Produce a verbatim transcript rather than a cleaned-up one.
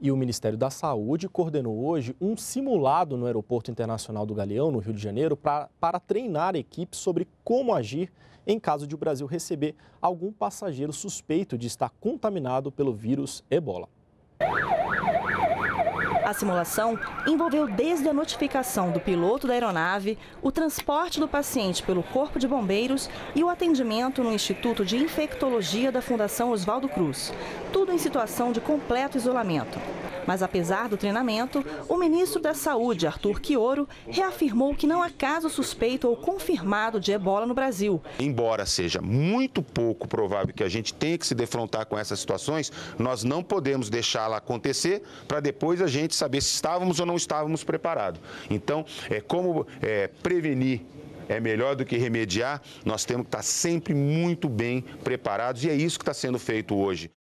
E o Ministério da Saúde coordenou hoje um simulado no Aeroporto Internacional do Galeão, no Rio de Janeiro, pra, para treinar a equipe sobre como agir em caso de o Brasil receber algum passageiro suspeito de estar contaminado pelo vírus Ebola. A simulação envolveu desde a notificação do piloto da aeronave, o transporte do paciente pelo Corpo de Bombeiros e o atendimento no Instituto de Infectologia da Fundação Oswaldo Cruz. Tudo em situação de completo isolamento. Mas, apesar do treinamento, o ministro da Saúde, Arthur Quiorio, reafirmou que não há caso suspeito ou confirmado de ebola no Brasil. Embora seja muito pouco provável que a gente tenha que se defrontar com essas situações, nós não podemos deixá-la acontecer para depois a gente saber se estávamos ou não estávamos preparados. Então, é, como é, prevenir é melhor do que remediar, nós temos que estar sempre muito bem preparados e é isso que está sendo feito hoje.